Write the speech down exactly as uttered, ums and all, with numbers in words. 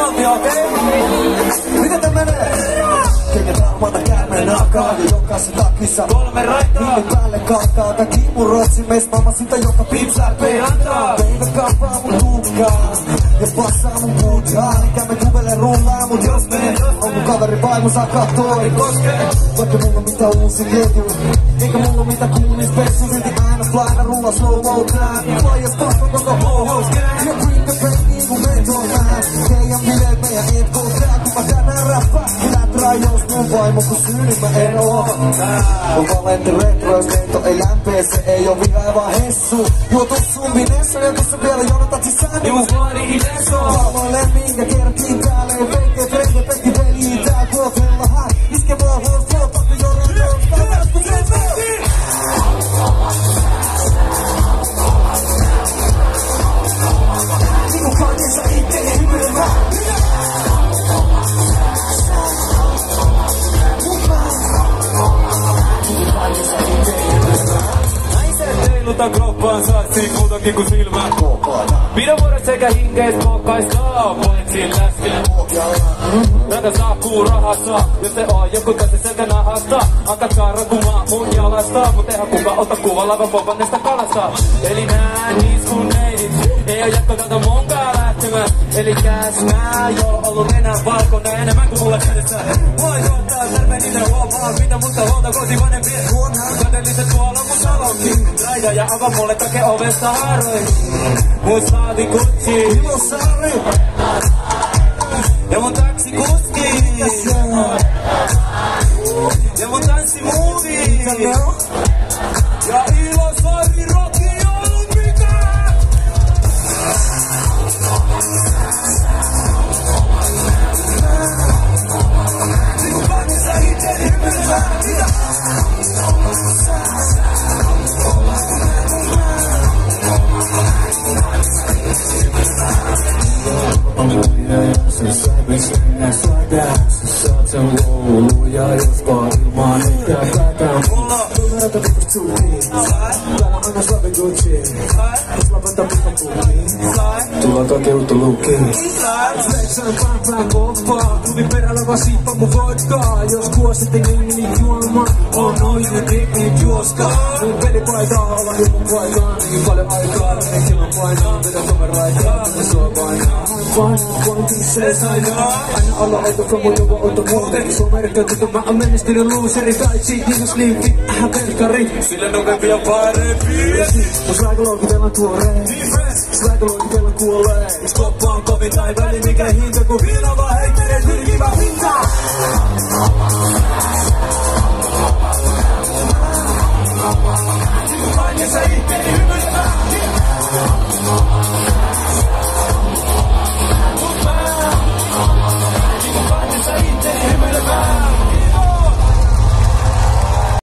valtio, okei? Okay? Miten tää menee? Kengät armata käärmeen nakaa ja jokaisen takissa Kolme raitaa. Viime päälle kartaa tää kiimurotsi meis mamma sitä joka pipsää Ei antaa. Baby kappaa mun tukkaa ja passaa mun puutaa. Eikä me kuvele rullaa mut jos menee on mun kaveri vaimo saa kattoo ei koske. Vaikka mulla mitä uusi ketju eikä mulla mitä kuulis pessu silti aina flyna rulla slow mo tää Faijas kasva koko ho-hos ja kuinka peli niinku meton vähän Teidän bileet meidän et koo tää kun mä tänään räppää Läträä jos mun vaimo kun syyni mä en oo On Valente retro jos neito ei lämpee se ei oo vihaa vaan hessu Juotu sun Vinessa ja tossa vielä jonotat sisään Juu vaari Ineso Varmoille minkä kertiin täällä ei feikke freikke pekki peli tää kuotella hän Iske vaan huos flow pakko joron joustaa Tästä sen meni Niinku kanjensa itteen hymyilmä Heiluta kroppaan saatsi muutakin kuin silmä Pidä vuoret sekä hinkeis kokkaistaa Pointsin läskille Tätä saakuu rahassa Jos te oo joku tästä selkä nahasta Anka kaara kumaa mun jalasta Mut eihän kuka ota kuva laivan popannesta kalasta Eli nää niis kun neidit Ei oo jatko tältä monkaa lähtemään Elikäs nää joo ollu nenän valkoinen Enemmän kuin mulle kädessä Voi tuottaa terveeninen huomaa Mitä mutta huolta koti vanhempien huonaan Kadelliset tuolla mun salonkin Raida ja avaa mulle take ovesta harroin Mun saavi kutsi Ilosaari ja mun taksikuski ja mun tanssimuuvi ja Ilosaari Rokki ollut mikään Niinku kanissa itseäni hymyilmä Se sävisi mennä släkässä, saat sen luuluja, jos vaan ilman mitään päkään. Numeroita viikosta suutiin, täällä aina Slavi Gucci. Jos lopeta pikapulliin, tulla kakeutu lukiin. Flexan pään pään koppaa, klubin perällä vaan siippa mun vodkaa. Jos kuosit ei niin juomaan, on noin ne rikkiin juosta. Mun pelipaitaa olla ilman paitaa, niin paljon aikaa. Niin kilon painaa, vedä somen raitaa, ja sua painaa. Vain pointin se sainaa, aina alla auto from mun jovo auto muuten. Suomerikka kun mä oon menestynyt luuseri, tai siitä niin slimppi, ähä perkari. Sille novempi on parempi. Mun swagaloikitella tuoreen, swagaloikitella kuolee. Skoppa on kovin tai väli mikä hinta, kun viina vaan heittelee syrkivä pinta.